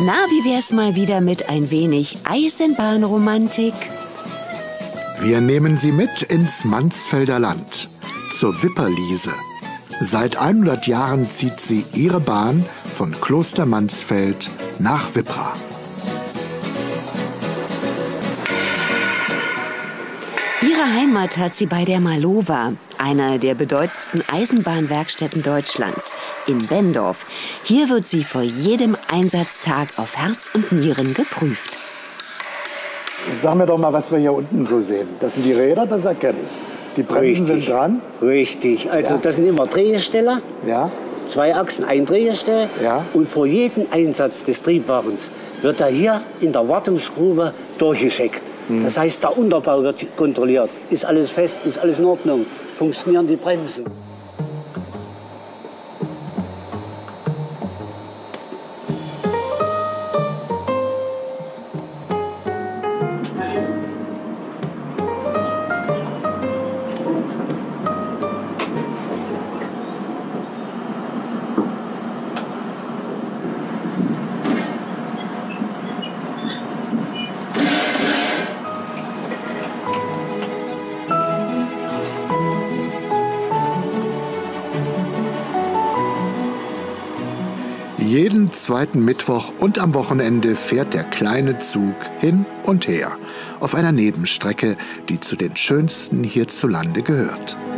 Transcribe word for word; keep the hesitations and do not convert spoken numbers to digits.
Na, wie wär's mal wieder mit ein wenig Eisenbahnromantik? Wir nehmen Sie mit ins Mansfelder Land, zur Wipperliese. Seit hundert Jahren zieht sie ihre Bahn von Kloster Mansfeld nach Wippra. Ihre Heimat hat sie bei der Malowa, einer der bedeutendsten Eisenbahnwerkstätten Deutschlands, in Benndorf. Hier wird sie vor jedem Einsatztag auf Herz und Nieren geprüft. Sag mir doch mal, was wir hier unten so sehen. Das sind die Räder, das erkenne ich. Die Bremsen Richtig. sind dran. Richtig. Also Ja. das sind immer Drehgestelle. Ja. Zwei Achsen, ein Drehgestell. Ja. Und vor jedem Einsatz des Triebwagens wird er hier in der Wartungsgrube durchgeschickt. Mhm. Das heißt, der Unterbau wird kontrolliert. Ist alles fest, ist alles in Ordnung. Funktionieren die Bremsen. Jeden zweiten Mittwoch und am Wochenende fährt der kleine Zug hin und her auf einer Nebenstrecke, die zu den schönsten hierzulande gehört.